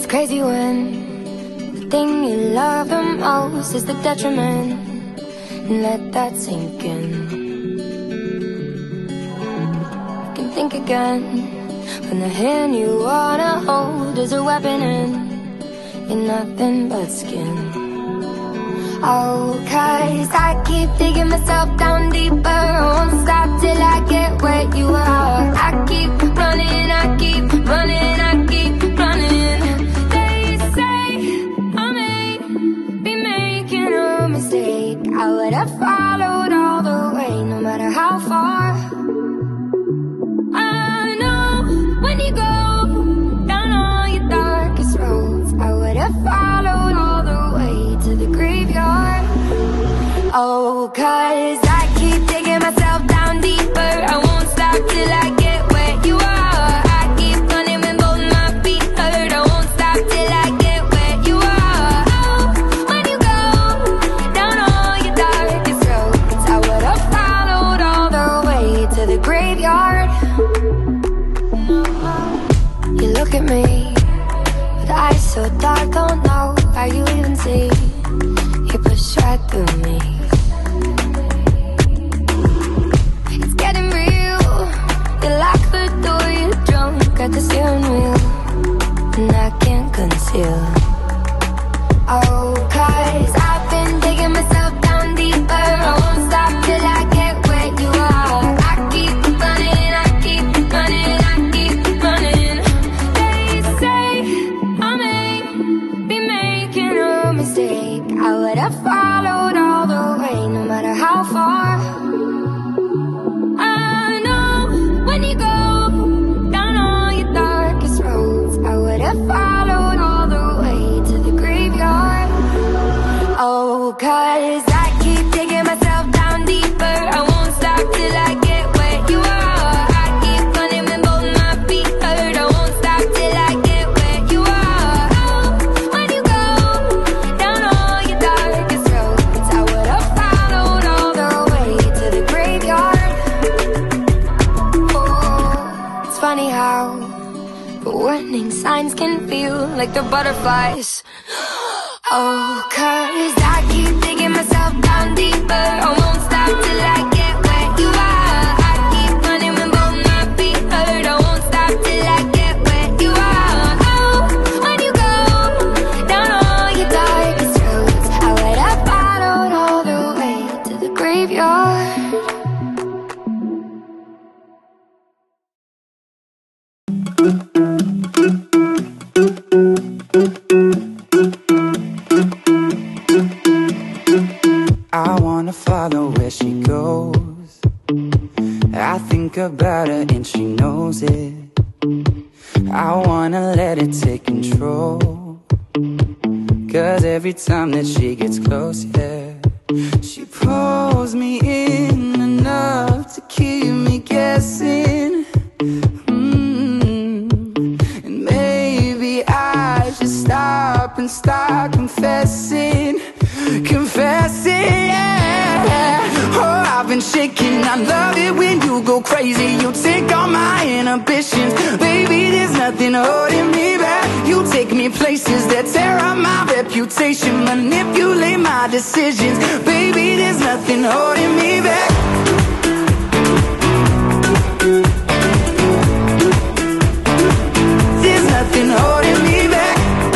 crazy when the thing you love the most is the detriment. And let that sink in. You can think again when the hand you wanna hold is a weapon and you're nothing but skin. Oh, 'cause I keep digging myself down deeper. I won't stop till I get where you are. I keep running, I keep running, I keep running. They say I may be making a mistake. I would have followed all the way, no matter how far. I know when you go down all your darkest roads, I would have followed all the way to the graveyard. Oh, 'cause I keep digging myself down deeper. I won't stop till I get where you are. I keep running when both my feet hurt. I won't stop till I get where you are. Oh, when you go down all your darkest roads, I would have followed all the way to the graveyard. You look at me with eyes so dark, don't know how you even see. You push right through me. It's getting real. You lock the door, you're drunk at the steering wheel, and I can't conceal. Oh, 'cause I've been digging myself down deeper. I won't stop till I get where you are. I keep running, I keep running, I keep running. They say I may be making a mistake. I would have followed all the way, no matter how far. I know when you go down all your darkest roads, I would have followed all the way to the graveyard. Oh, 'cause I keep digging myself down deeper. I won't stop till I get where you are. I keep running when both my feet hurt. I won't stop till I get where you are. Oh, when you go down all your darkest roads, I would have followed all the way to the graveyard. Oh, it's funny how the warning signs can feel like the butterflies. Oh, 'cause I keep digging myself down deeper. I won't stop till I get where you are. I keep running when both my feet hurt. I won't stop till I get where you are. Oh, when you go down all your darkest roads, I would have followed all the way to the graveyard. I wanna follow where she goes. I think about her and she knows it. I wanna let it take control. 'Cause every time that she gets close, yeah, she pulls me in enough to keep me guessing. And maybe I should stop and start confessing. Confessing, yeah. Oh, I've been shaking. I love it when you go crazy. You take all my inhibitions. Baby, there's nothing holding me back. You take me places that tear up my reputation, manipulate my decisions. Baby, there's nothing holding me back. There's nothing holding me back.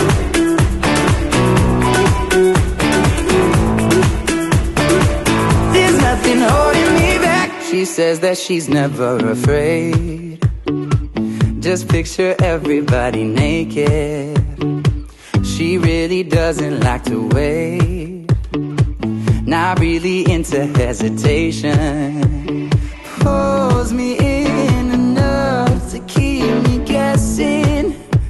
Nothing holding me back. She says that she's never afraid. Just picture everybody naked. She really doesn't like to wait. Not really into hesitation. Pulls me in enough to keep me guessing.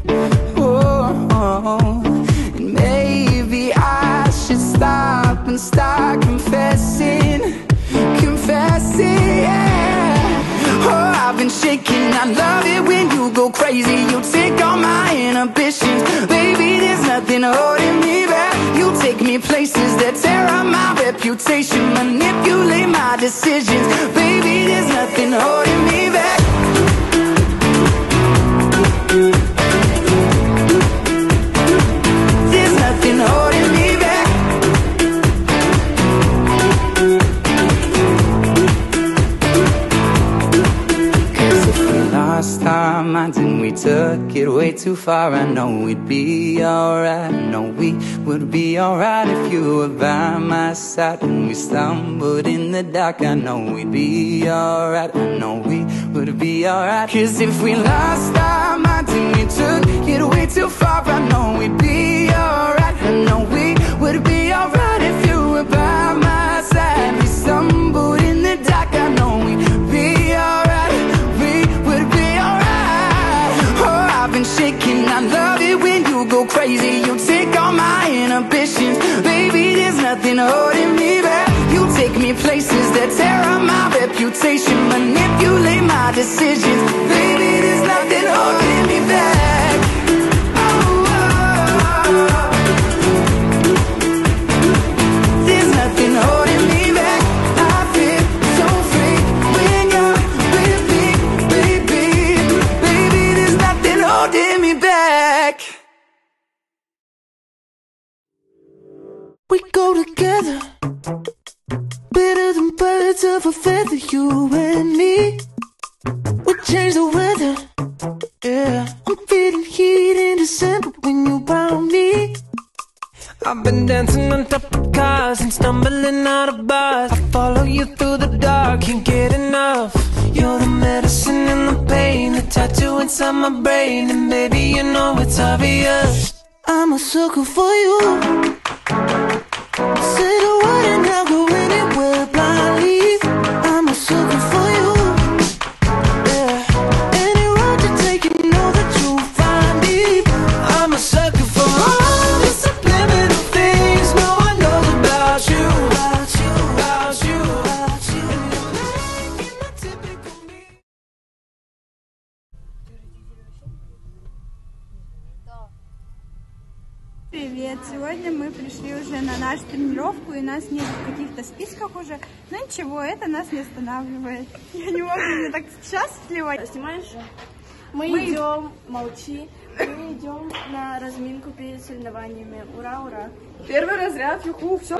Oh, and maybe I should stop and start confessing. Confessing, yeah. Oh, I've been shaking. I love it when you go crazy. You take all my inhibitions. Baby, there's nothing holding me back. You take me places that tear up my reputation, manipulate my decisions. Baby, there's nothing holding me back. minds and we took it way too far. I know we'd be alright. I know we would be alright if you were by my side. When we stumbled in the dark, I know we'd be alright. I know we would be alright. Cause if we lost our minds and we took it way too far, I know we'd be alright. I know we would be alright if you were by my side. We stumbled in the dark, I know we'd be alright. We would be alright. Oh, I've been shaking, I love it when you go crazy. You take all my inhibitions. Baby, there's nothing holding me back. You take me places that tear up my reputation, manipulate my decisions. Baby, there's nothing holding me back. Oh, oh, oh. There's nothing holding me back. I feel so free when you're with me, baby. Baby, there's nothing holding me back. We go together, better than birds of a feather, you and me. We change the weather, yeah. I'm feeling heat in December when you found me. I've been dancing on top of cars and stumbling out of bars. I follow you through the dark, can't get enough. You're the medicine and the pain, the tattoo inside my brain. And baby, you know it's obvious, I'm a sucker for you. Say the word and I'll go anywhere blindly. I'm a sucker for you, yeah. Any road you take, you know that you'll find me. I'm a sucker for all the subliminal things no one knows about you, about you, about you, about you. You're my typical me. Привет! Сегодня мы пришли уже на нашу тренировку, и нас нет в каких-то списках уже. Но ничего, это нас не останавливает. Я не могу, мне так счастливо. Снимаешь? Мы идем, молчи, мы идем на разминку перед соревнованиями. Ура, ура! Первый разряд, юху, все.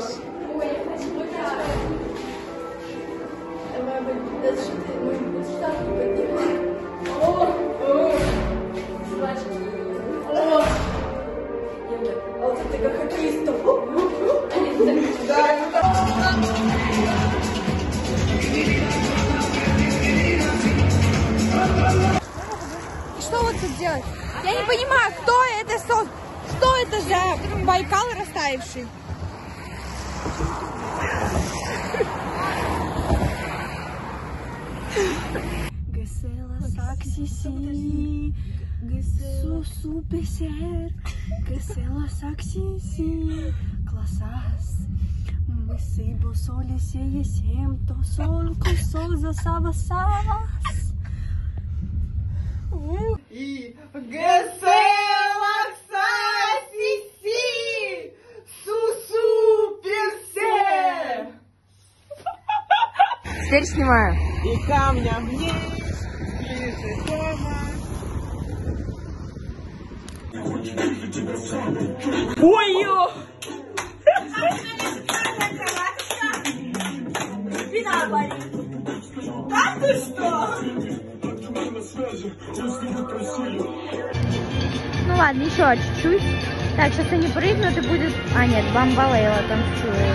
Ты как хоккеист. Что вот тут делать? Я не понимаю, кто это, что это за Байкал растаявший? Гесела саксиси, сусу песер, гесела саксиси, классас. Мы сыбо соли сеесем, то сол кусок за сава-савас. И Гесела саксиси, сусу персе. Теперь снимаю. И камня вниз, ближе дома. Ой-ё! Спина болит. Да ты что? Ну ладно, еще чуть-чуть. Так, сейчас они прыгнут и будет... А, нет, Бамбалейла танцует.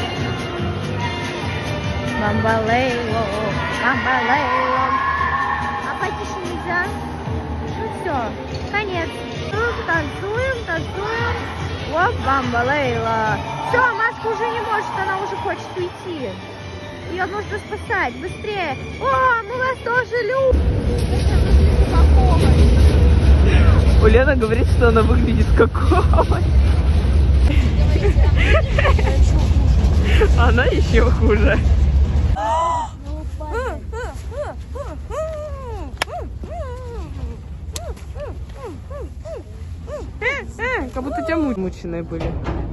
Бамбалейло, Бамбалейло. А потише нельзя? Ну все, конец. Танцуем, танцуем. Оп, Бамбалейла. Все, Маска уже не может, она уже хочет уйти. Ее нужно спасать, быстрее. О, мы вас тоже любим. Ульяна говорит, что она выглядит как кокомой. Она еще хуже. Как будто у тебя мученые были.